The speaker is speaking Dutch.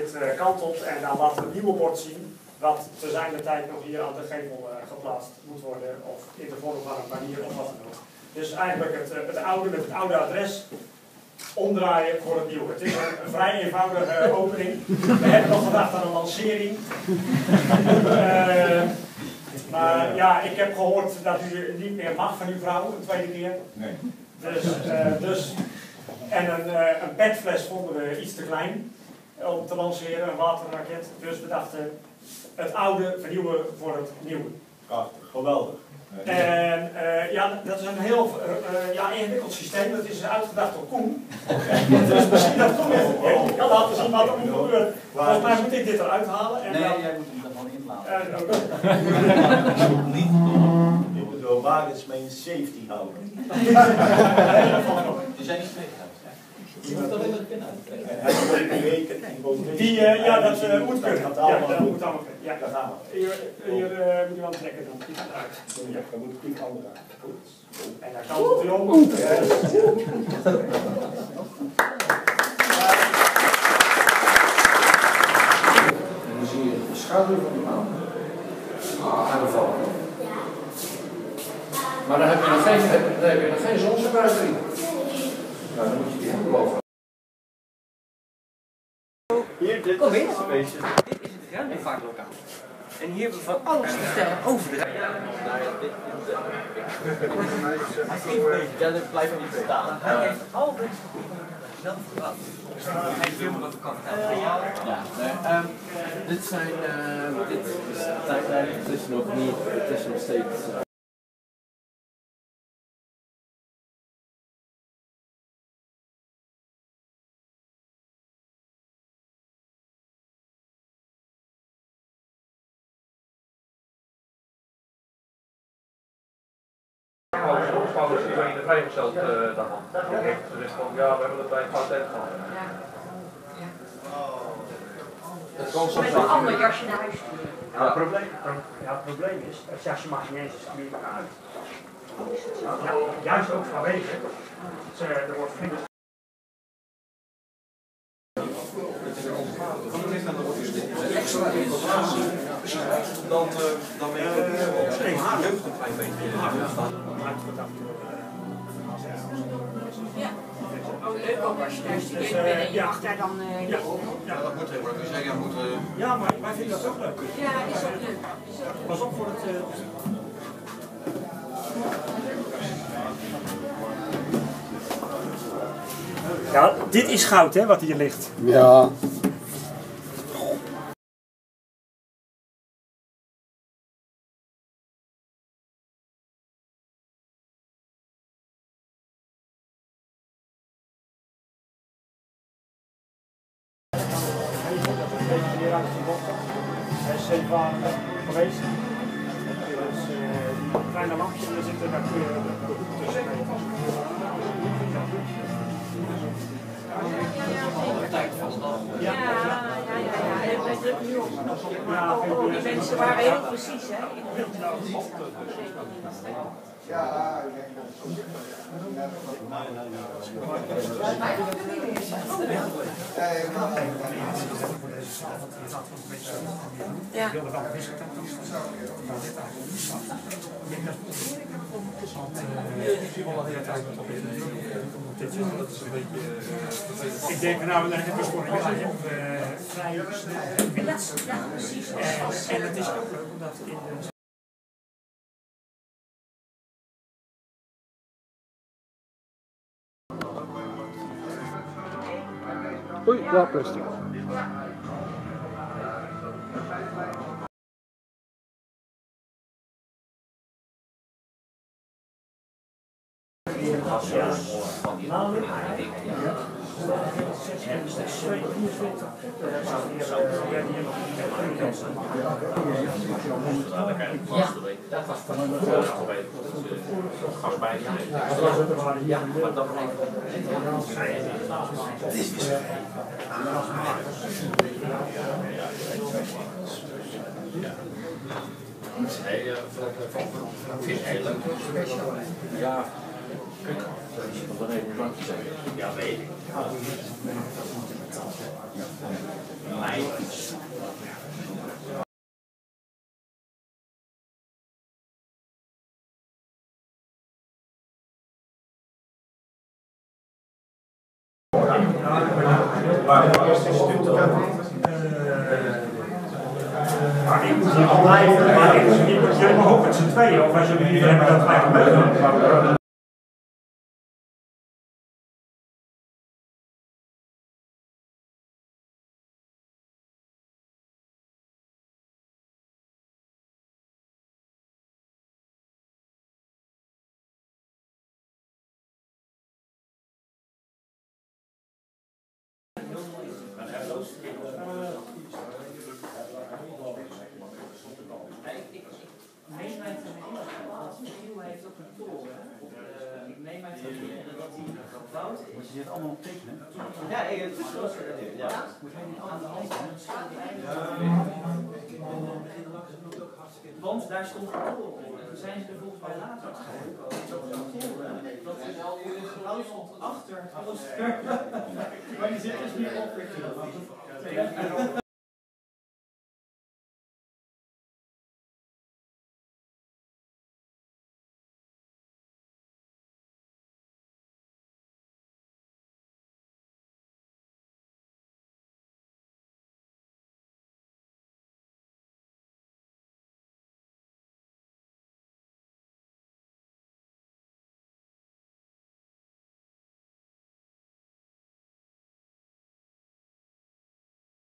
dit kant op en dan laten we het nieuwe bord zien. Wat te zijn de tijd nog hier aan de gevel geplaatst moet worden. Of in de vorm van een manier of wat dan ook. Dus eigenlijk het oude met het oude adres omdraaien voor het nieuwe. Het is een vrij eenvoudige opening. We hebben nog gedacht aan een lancering. Maar ja, ik heb gehoord dat u niet meer mag van uw vrouw, een tweede keer. Nee. En een petfles vonden we iets te klein om te lanceren, een waterraket. Dus we dachten het oude vernieuwen voor het nieuwe. Prachtig, geweldig. En ja, dat is een heel ingewikkeld systeem. Dat is uitgedacht door Koen. Dus misschien dat Koen even kan laten zien wat er moet gebeuren. Volgens mij moet ik dit eruit halen. En nee, dan... jij moet hem er gewoon inlaten. Niet. Je moet wel wagens mijn safety houden. Dus jij niet mee gaat. Je moet alleen maar de pin uittrekken. Hij moet berekenen. Ja, dat moet kunnen. Dat Ja, dat moet allemaal kunnen. Ja, daar gaan we. Hier moet je wel trekken dan. Die gaat uit. Ja, dan moet ik die andere aan. Goed. En daar kan het weer om. En dan zie je de schaduw van de maan aan de val. Maar dan heb je nog geen zonsverbuis in. Nou, dan moet je die helemaal boven. Hier, dit is het feestje. Dit is het ruimtevaartlokaal. En hier hebben we van alles te vertellen over de ruimte. Ja, dat blijft niet staan. Hij heeft al deze papieren zelf gebouwd. Hij filmt wat de kant gaat. Ja, dit zijn, dit is tijdlijn, het is nog niet, het is nog steeds... Ouders die zijn in de vrijgesteld daarvan. Ze wisten van ja, we hebben het bij een fout gehad. Met een ander jasje naar huis. Ja, het probleem is, het jasje mag niet eens meer uit. Ja, juist ook vanwege, er wordt flink. Dan ben je haar jeugd een klein beetje. Ja. Oh, leuk ook als je daar student bent en je mag daar dan... Ja, dat moet tegenwoordig. Dus jij moet... Ja, maar wij vinden dat ook leuk. Ja, is ook leuk. Pas op voor het... Ja, dit is goud, hè, wat hier ligt. Ja. Hij is zeker geweest. Dus die kleine lampjes, daar zitten daar kun je de hoek tussen. Ja. En wij drukken nu op. Oh, die mensen waren heel precies, hè. Ja, ik denk dat Ja. Ik denk, nou, dan hebben we voor een jaar vrij snel winst. Ja, precies. En het is ook leuk omdat in de... Oei, daar plastic. Dat was van een gas bij. Ja, maar dat het is dus heel leuk. Ja, kijk, dan even een plankje zeggen. Ja, weet ik. Maar ik moet hier al blijven, maar ik moet jullie maar ook met z'n tweeën, of als jullie liever hebben dat wij gaan meedoen. Neem mij te herinneren, als Michiel heeft op een toren, ik neem mij te herinneren dat hij gebouwd is. Je zit allemaal op tekenen. Ja, het is wel zo. Ja. Moet hij niet aan de hand van een schilderij. Want daar stond een toren op. En toen zijn ze er volgens mij later achter gekomen. Dat is een toren. Dat is al een gebouw stond achter het klooster. Maar die zit dus nu op.